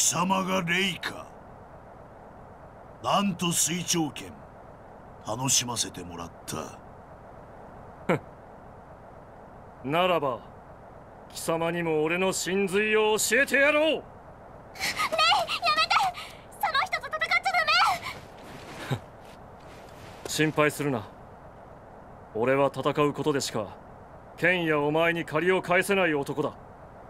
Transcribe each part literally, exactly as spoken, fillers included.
様がレイか。なんと水長剣楽しませてもらった。 ならば貴様にも俺の真髄を教えてやろう。レイ、やめて。 その人と戦っちゃダメ。 心配するな。俺は戦うことでしか剣やお前に借りを返せない男だ。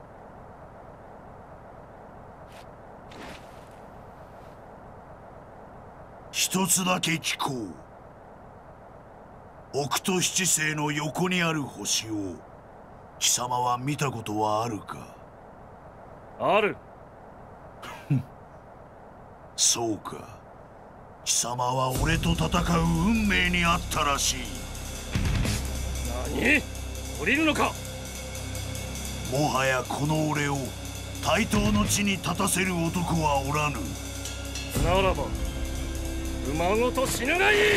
一つだけ聞こう。北斗七星の横にある星を貴様は見たことはあるか？ ある。 そうか。貴様は俺と戦う運命にあったらしい。 何？降りるのか？ もはやこの俺を対等の地に立たせる男はおらぬ。 ならば馬ごと死ぬがいい。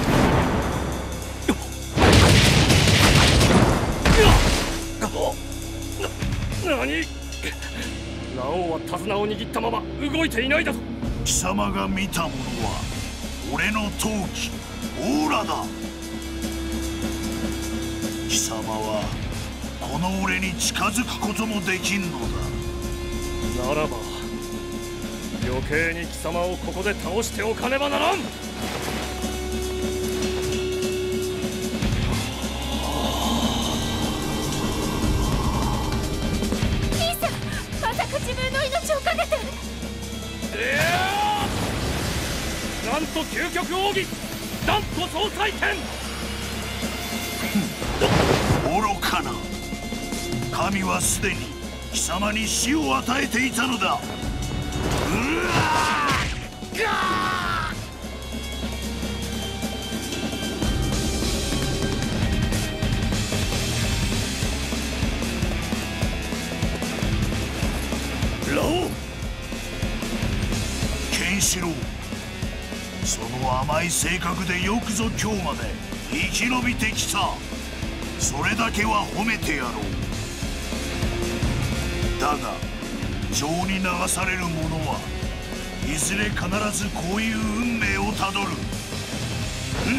な、何？ラオウは手綱を握ったまま動いていないだと。 貴様が見たものは俺の闘気オーラだ。貴様はこの俺に近づくこともできんのだ。 ならば余計に貴様をここで倒しておかねばならん。 自分の命をかけて。 なんと究極奥義断固総裁剣。 愚かな。神はすでに貴様に死を与えていたのだ。うわーガーラオウ、ケンシロウ、その甘い性格でよくぞ今日まで生き延びてきた。それだけは褒めてやろう。だが情に流される者はいずれ必ずこういう運命をたどる。うん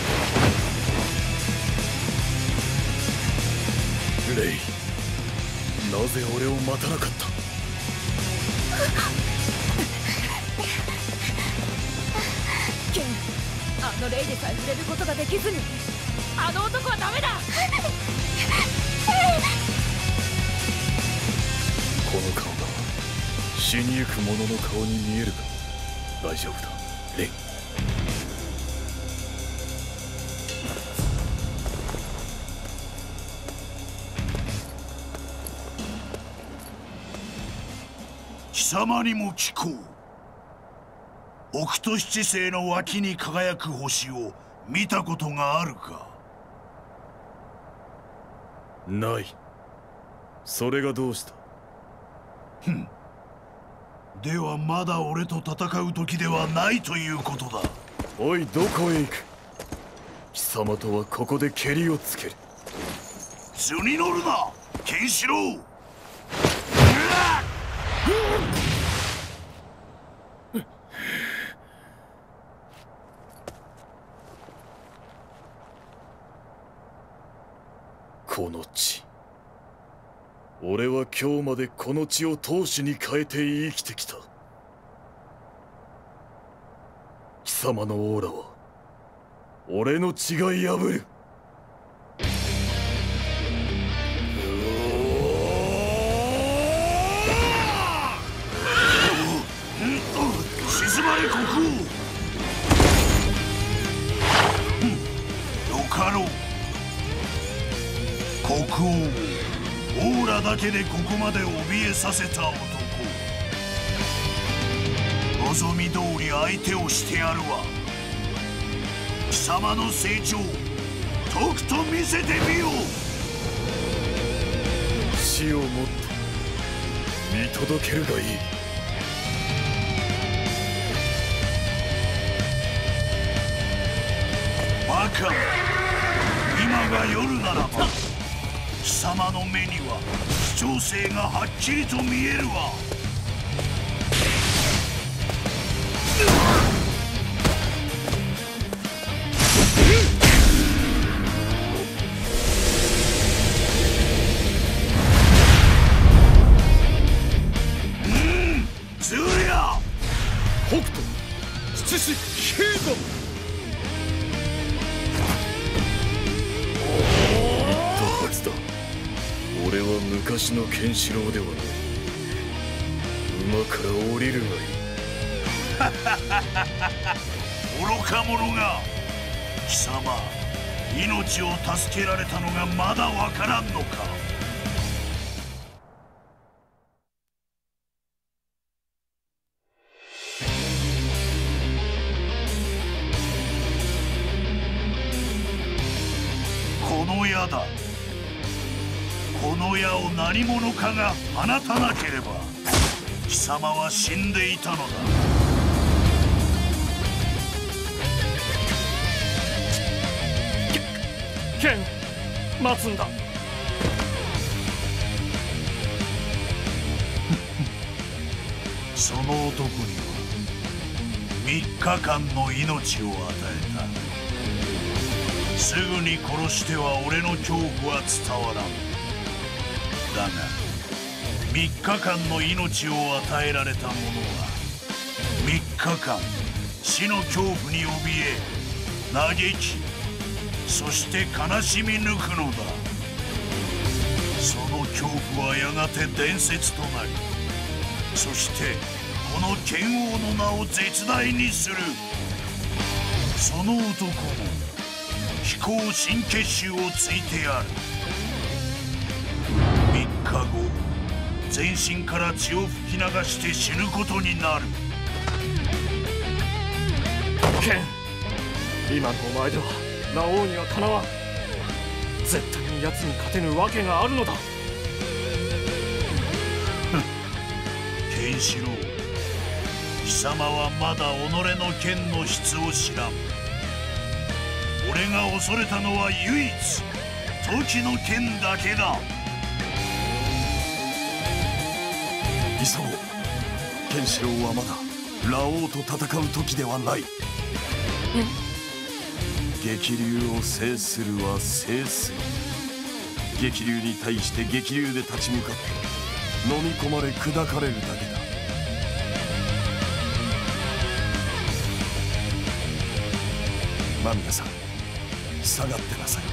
レイ、なぜ俺を待たなかった？ ケン、あのレイでさえ触れることができずにあの男はダメだ。 この顔が死にゆく者の顔に見えるが大丈夫だレイ。 貴様にも聞こう。北斗七星の脇に輝く星を見たことがあるか？ ない。それがどうした？ ふん。ではまだ俺と戦う時ではないということだ。 おい、どこへ行く？貴様とはここでケリをつける。 図に乗るな、ケンシロウ。 この地、俺は今日までこの地を闘志に変えて生きてきた。貴様のオーラは俺の血が破る。 静まれ国王。よかろう。国王をオーラだけでここまで怯えさせた男。望み通り相手をしてやるわ。貴様の成長とくと見せてみよう。 死をもって見届けるがいい。 バカめ、今が夜ならば貴様の目には視聴性がはっきりと見えるわ。 昔のケンシロウではない。馬から降りるがいい。 愚か者が。貴様、命を助けられたのがまだわからんのか。この矢だ。この矢を何者かが放たなければ貴様は死んでいたのだ。 ケン、待つんだ。 その男にはみっかかんの命を与えた。すぐに殺しては俺の恐怖は伝わらん。だがみっかかんの命を与えられた者はみっかかん死の恐怖に怯え嘆き、そして悲しみ抜くのだ。その恐怖はやがて伝説となり、そしてこの剣王の名を絶大にする。その男も飛行神結集をついてある。みっかご、全身から血を吹き流して死ぬことになる。 ケン、今のお前ではラオウにはかなわん。絶対に奴に勝てぬわけがあるのだ。 ケンシロウ、貴様はまだ己の剣の質を知らん。俺が恐れたのは唯一時の剣だけだ。 急ごう。ケンシロウはまだラオウと戦う時ではない。激流を制するは制する。激流に対して激流で立ち向かって飲み込まれ砕かれるだけだ。間宮さん、下がってなさい。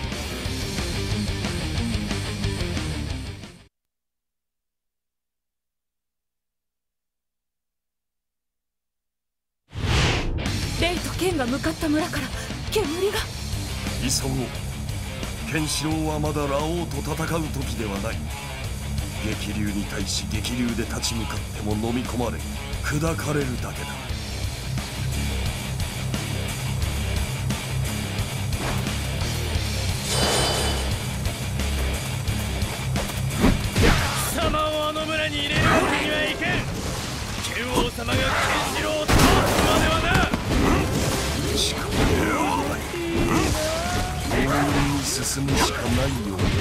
レイとケンが向かった村から煙が。 急ごう。ケンシロウはまだラオウと戦う時ではない。激流に対し激流で立ち向かっても飲み込まれ砕かれるだけだ。 貴様をあの村に入れるわけにはいけん。剣王様がケンシロウを倒すまではな。 しかも強引に進むしかないようだ。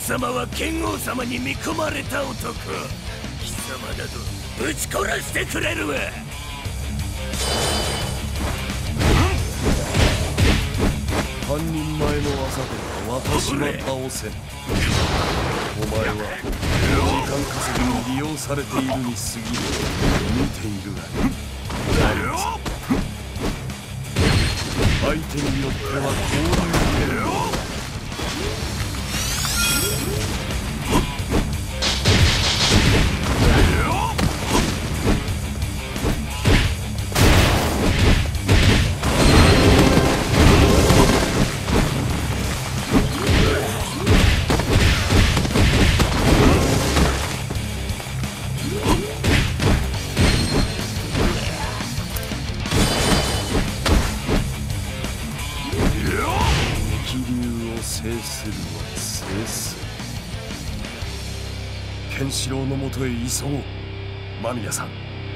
様は剣王様に見込まれた男。貴様などぶち殺してくれるわ。半人前の技では私は倒せん。お前は時間稼ぎに利用されているに過ぎる。見ているが相手によってはこういうケンシロウのもとへ急ごう。間宮さん。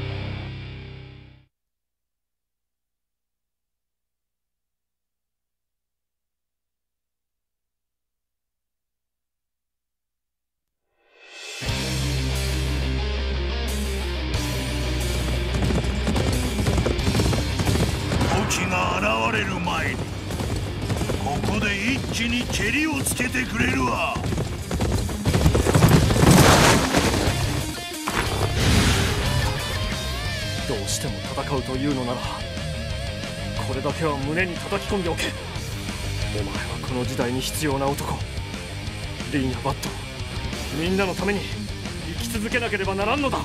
時が現れる前にここで一気に蹴りをつけてくれるわ。 どうしても戦うというのならこれだけは胸に叩き込んでおけ。お前はこの時代に必要な男。リンやバット、みんなのために生き続けなければならんのだ。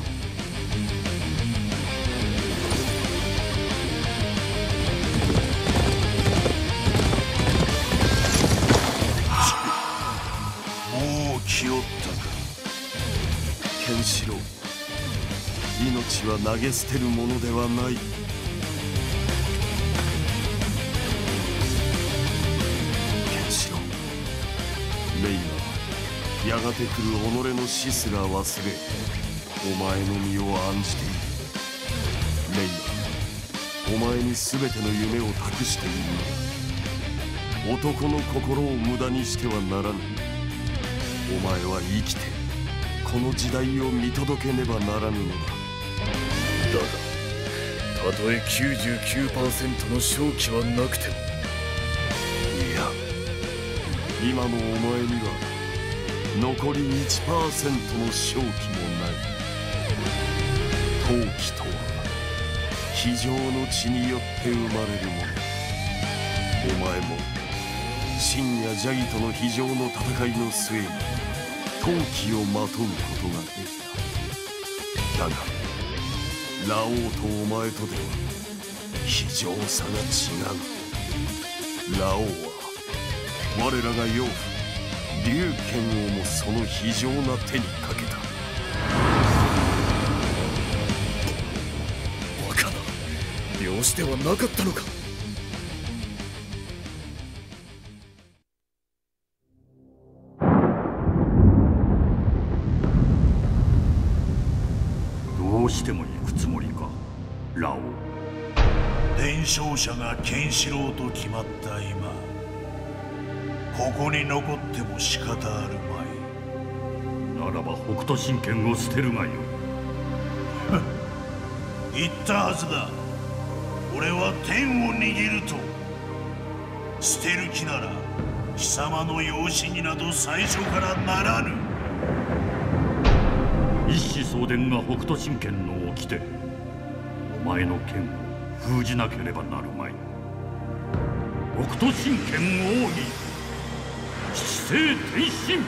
もう気負ったか。 ケンシロウ、命は投げ捨てるものではない。ケンシロウ、レイナはやがて来る己の死すら忘れお前の身を案じている。レイナ、お前に全ての夢を託している。男の心を無駄にしてはならぬ。お前は生きてこの時代を見届けねばならぬのだ。 だが、たとえ きゅうじゅうきゅうパーセント の勝機はなくても、 いや、今のお前には残り いちパーセント の勝機もない。闘気とは非常の血によって生まれるもの。お前も秦やジャギとの非常の戦いの末に闘気をまとうことができた。だがラオウとお前とでは非常さが違う。ラオウは我らが養父龍剣王もその非常な手にかけた。 バカな、病死ではなかったのか。 どうしても行くつもりか、ラオウ。伝承者がケンシロウと決まった今、ここに残っても仕方あるまい。ならば北斗神拳を捨てるがよい。言ったはずだ。俺は天を握ると。捨てる気なら貴様の養子になど最初からならぬ。一子相伝が北斗神拳の掟。お前の剣を封じなければなるまい。北斗神拳奥義、七星転身。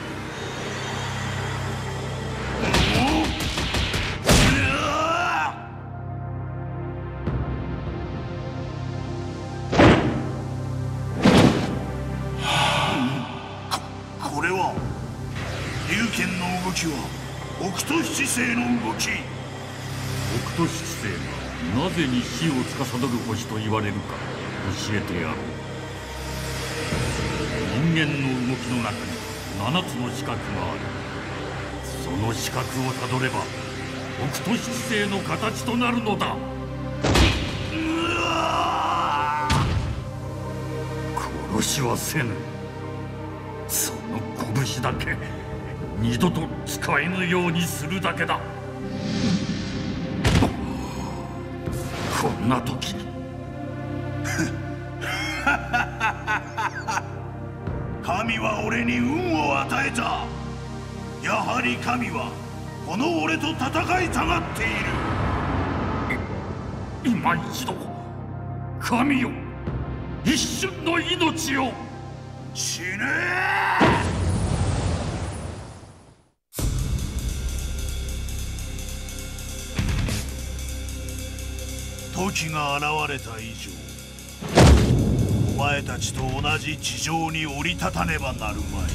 これは龍拳の動きは北斗七星の動き。北斗七星がなぜに死を司る星と言われるか教えてやろう。人間の動きの中に七つの四角がある。その四角をたどれば北斗七星の形となるのだ。殺しはせぬ。その拳だけ二度と使えぬようにするだけだ。こんな時に神は俺に運を与えた。やはり神はこの俺と戦いたがっている。今一度神よ、一瞬の命を。死ねー。時が現れた以上、お前たちと同じ地上に降り立たねばなるまい。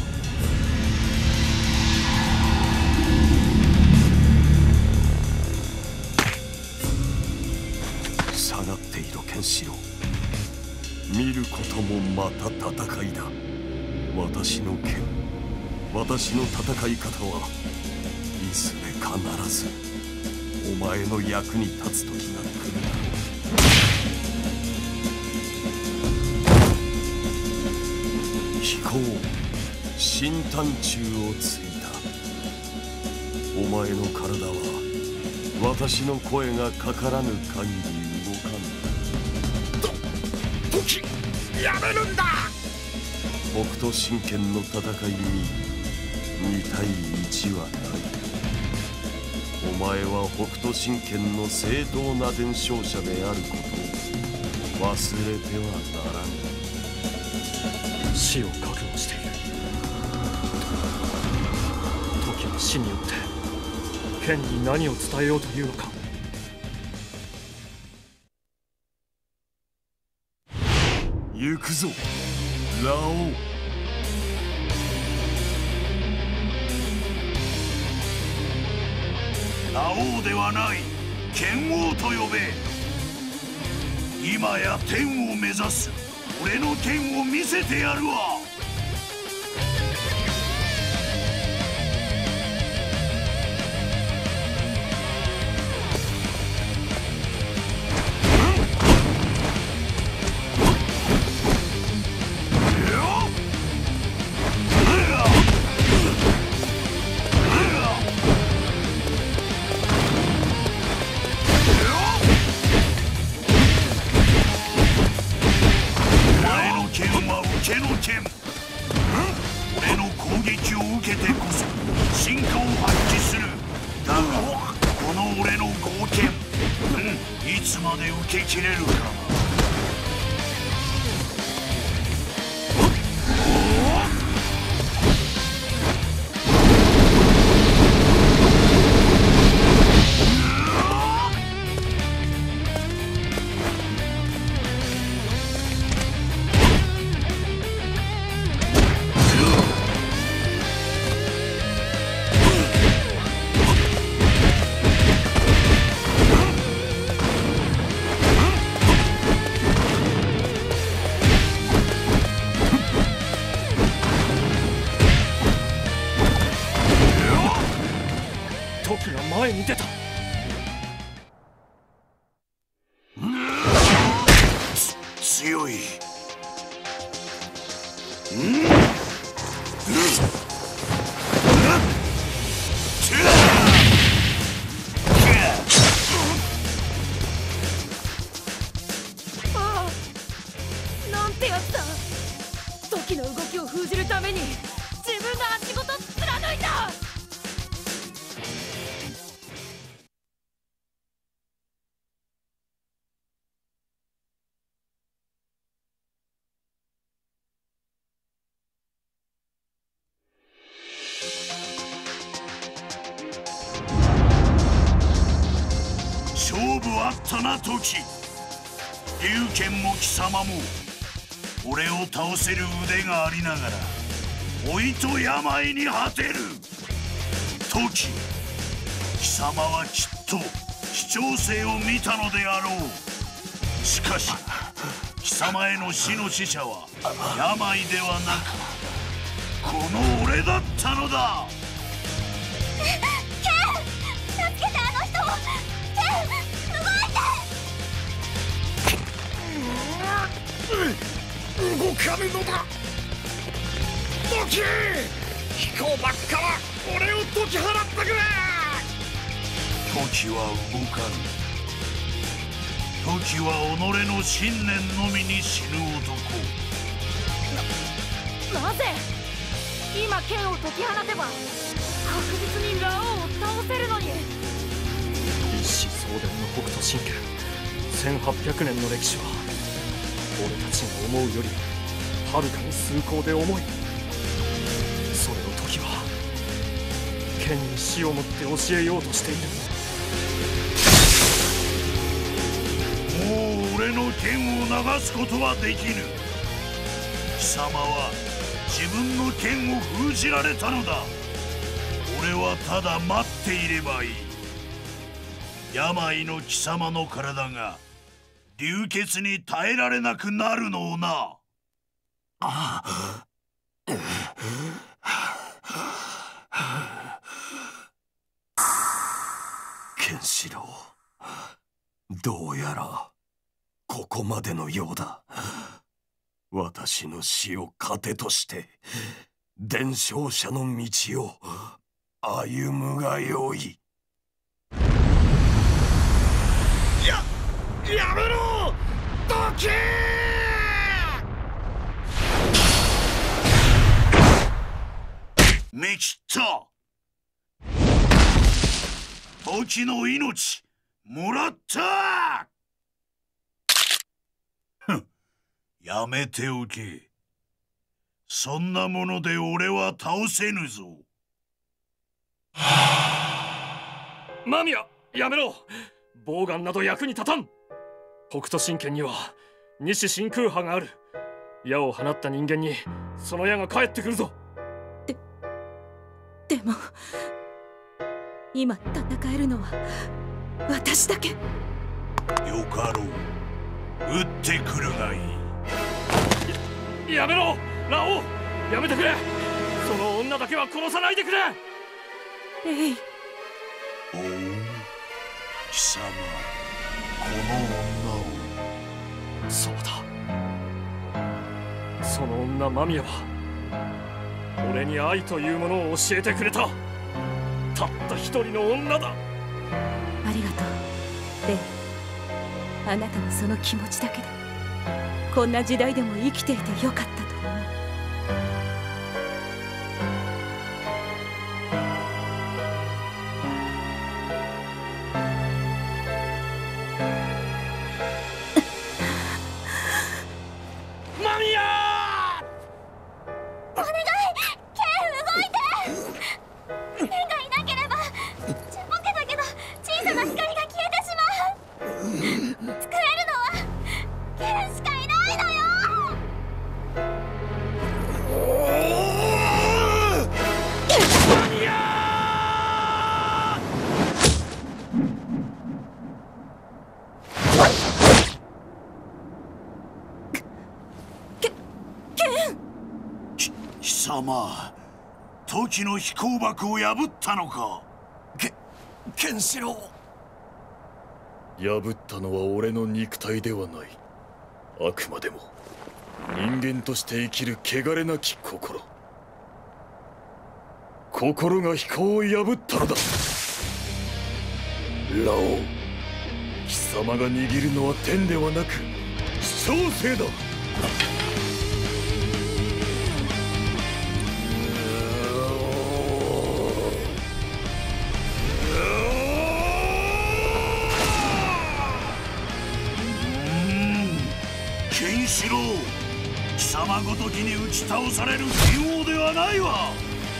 下がっていろケンシロウ。見ることもまた戦いだ。私の剣、私の戦い方はいずれ必ずお前の役に立つ時が来る。飛行新探中をついた。お前の体は私の声がかからぬ限り動かぬ。と時やめるんだ。北斗神拳の戦いにに対いちはない。お前は北斗神拳の正当な伝承者であることを忘れてはならぬ。 死を覚悟している。時の死によって剣に何を伝えようというのか。 行くぞラオウ。 ラオウではない、剣王と呼べ。今や天を目指す俺の剣を見せてやるわ。俺の攻撃を受けてこそ進化を発揮する。だがこの俺の剛剣、うん、いつまで受けきれるかな。 時が前に出た。 強い。 ああ、なんてやつだ。時の動きを封じるために自分の足ごと貫いた。 勝負あったな時。龍拳も貴様も俺を倒せる腕がありながら老いと病に果てる時。貴様はきっと視聴生を見たのであろう。しかし貴様への死の使者は病ではなくこの俺だったのだ。 ケン、助けてあの人を。ケン、動いて。 動かぬのだ。ドキ飛行ばっかは俺を解き払ってくれ。 時は動かぬ。時は己の信念のみに死ぬ男。 な、なぜ今剣を解き放てば確実にラオウを倒せるのに。 一子相伝の北斗神拳せんはっぴゃくねんの歴史は俺たちが思うよりはるかに崇高で重い。それを時は剣に死をもって教えようとしている。 もう俺の剣を流すことはできぬ。貴様は自分の剣を封じられたのだ。俺はただ待っていればいい。病の貴様の体が流血に耐えられなくなるのをな。 ケンシロウ、どうやらここまでのようだ。私の死を糧として伝承者の道を歩むがよい。 や、やめろドキー。 めきった時の命もらった。ふん、やめておけ。そんなもので俺は倒せぬぞ。 間宮、やめろ。ボウガンなど役に立たん。北斗神拳には二子真空波がある。矢を放った人間にその矢が返ってくるぞ。 で、でも今戦えるのは私だけ。 よかろう、撃ってくるがいい。や、やめろラオウ、やめてくれ。その女だけは殺さないでくれ。 レイ。 おお、貴様、この女を。 そうだ、その女間宮は俺に愛というものを教えてくれた。たった一人の女だ。 ありがとうレイ。あなたのその気持ちだけでこんな時代でも生きていてよかったと思う。 マミヤお願い、剣動いて。剣がいなければちっぽけだけど小さな光が消えてしまう。救えるのは剣しかいないのよ。 マミヤ貴様、時の飛行箱を破ったのか。 け、ケンシロウ。 破ったのは俺の肉体ではない。あくまでも人間として生きる汚れなき心。心が飛行を破ったのだ。ラオウ、貴様が握るのは天ではなく視聴性だ。 ケンシロウ、貴様ごときに打ち倒される剣王ではないわ。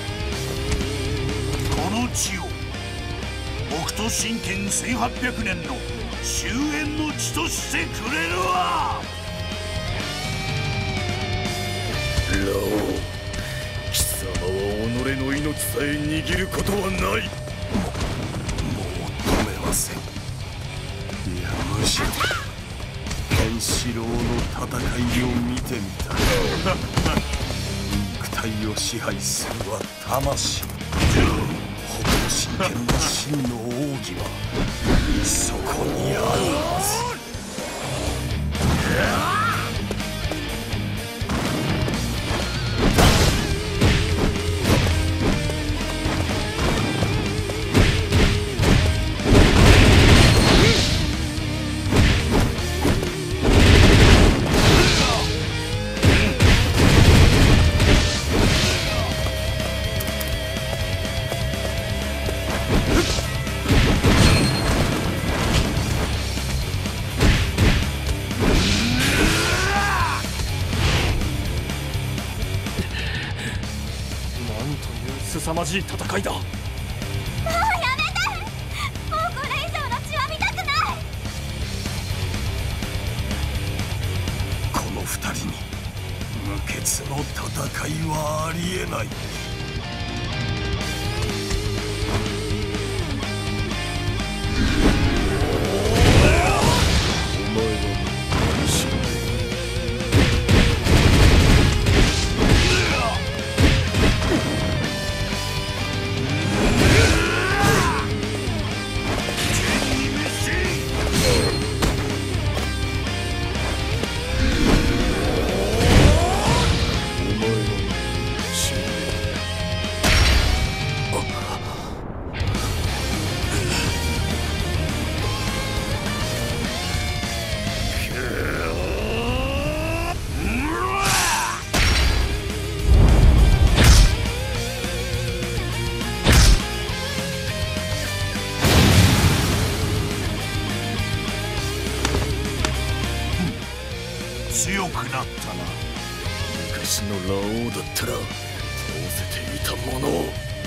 この地を北斗神拳せんはっぴゃくねんの終焉の地としてくれるわ。 ラオウ、貴様は己の命さえ握ることはない。 もう止めません。いや、むしろケンシロウの戦いを見てみたい。肉体を支配するは魂。北斗神拳の真の奥義はそこにあるはず。 凄まじい戦いだ。 もうやめて。もうこれ以上の血は見たくない。 この二人に無血の戦いはありえない。 強くなったな。 昔のラオウだったら倒せていたものを。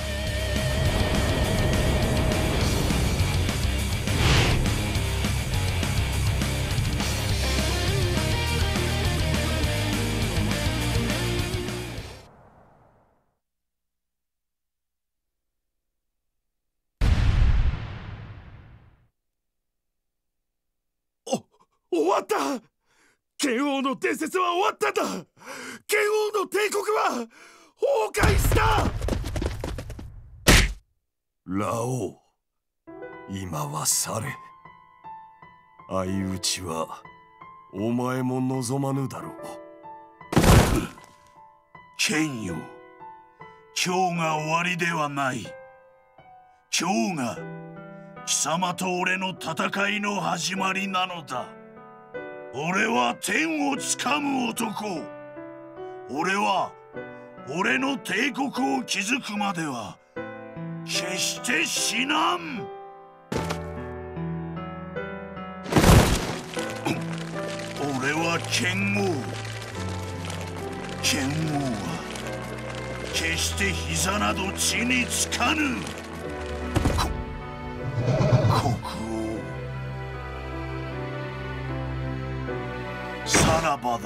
終わった。剣王の伝説は終わったんだ。剣王の帝国は崩壊した。ラオウ、今は去れ。相打ちはお前も望まぬだろう。 剣よ、今日が終わりではない。今日が貴様と俺の戦いの始まりなのだ。俺は天をつかむ男。俺は俺の帝国を築くまでは決して死なん。俺は剣王。剣王は決して膝など地につかぬ。こ国王、さらばだ。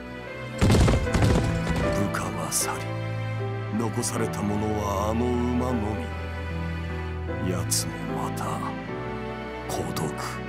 部下は去り、残されたものはあの馬のみ。奴もまた孤独。